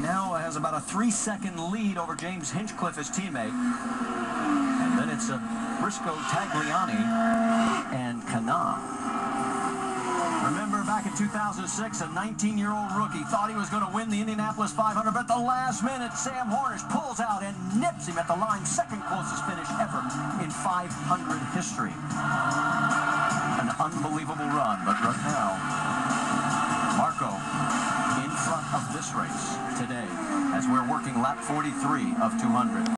now has about a 3-second lead over James Hinchcliffe, his teammate. And then it's Briscoe, Tagliani, and Kana. Remember back in 2006, a 19-year-old rookie thought he was going to win the Indianapolis 500, but at the last minute, Sam Hornish pulls out and nips him at the line. Second closest finish ever in 500 history. An unbelievable run, but right now, Marco in front of this race today as we're working lap 43 of 200.